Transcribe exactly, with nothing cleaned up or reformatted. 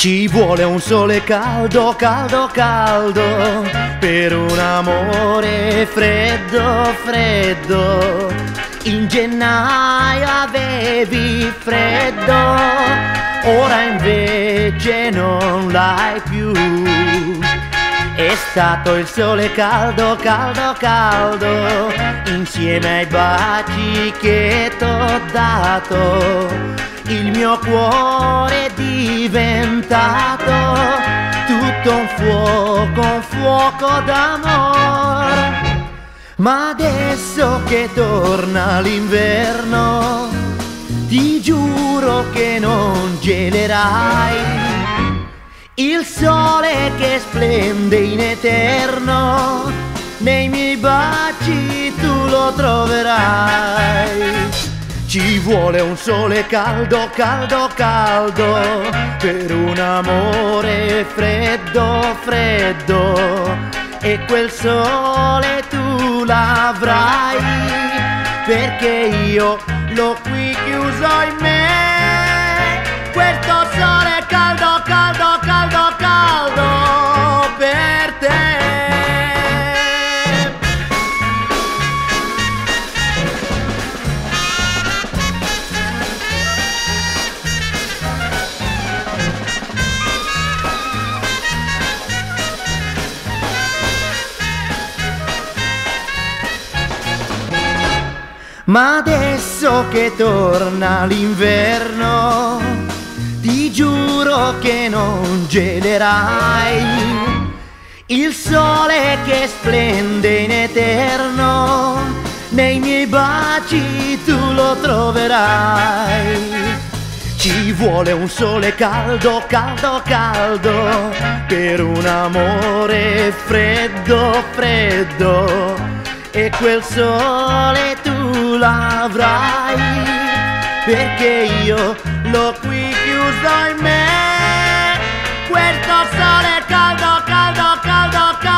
Ci vuole un sole caldo, caldo, caldo, per un amore freddo, freddo. In gennaio avevi freddo, ora invece non l'hai più. È stato il sole caldo, caldo, caldo, insieme ai baci che t'ho dato. Il mio cuore è diventato tutto un fuoco, un fuoco d'amore. Ma adesso che torna l'inverno, ti giuro che non gelerai. Il sole che splende in eterno, nei miei baci tu lo troverai. Ci vuole un sole caldo, caldo, caldo, per un amore freddo, freddo. E quel sole tu l'avrai, perché io l'ho qui chiuso in me. Questo sole caldo, caldo, caldo, caldo per te. Ma adesso che torna l'inverno, ti giuro che non gelerai. Il sole che splende in eterno, nei miei baci tu lo troverai. Ci vuole un sole caldo, caldo, caldo, per un amore freddo, freddo. E quel sole tu l'avrai, perché io l'ho qui chiuso in me. Questo sole caldo, caldo, caldo, caldo.